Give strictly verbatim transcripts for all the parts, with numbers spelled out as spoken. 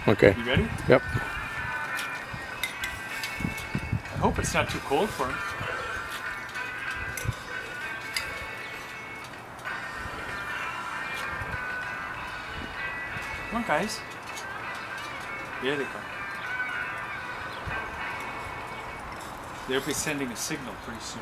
Okay. You ready? Yep. I hope it's not too cold for him. Come on, guys. There they come. They'll be sending a signal pretty soon.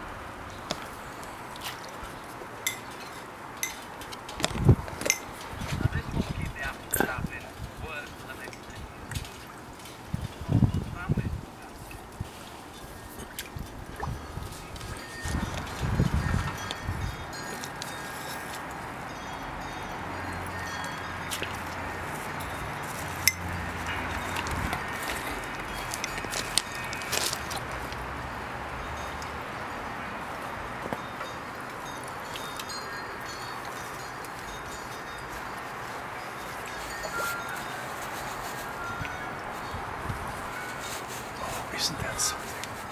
Isn't that something?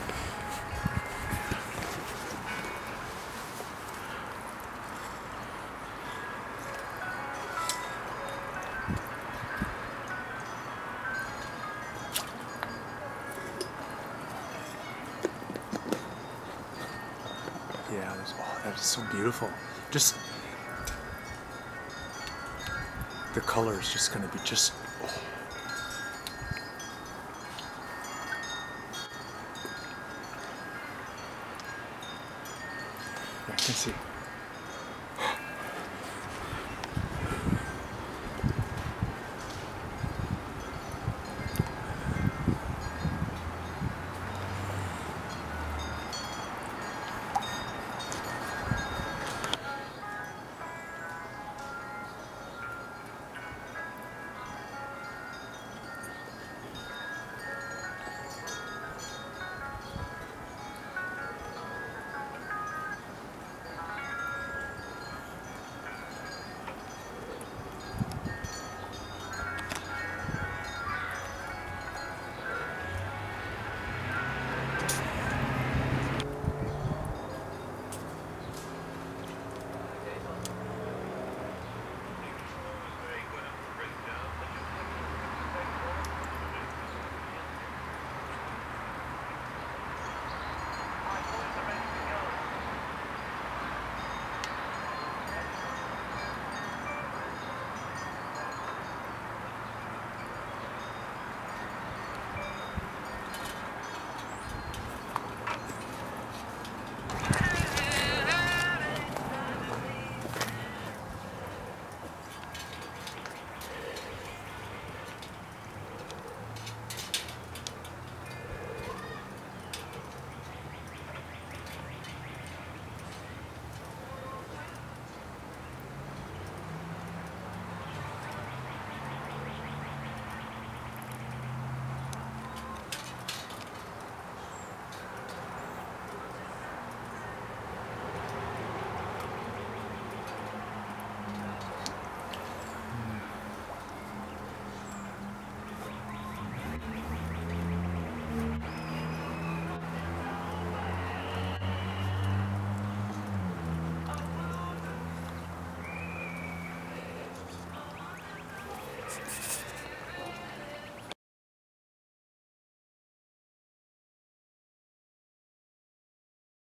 Yeah, there's, oh, that is so beautiful. Just the color is just going to be just. Oh. I can see.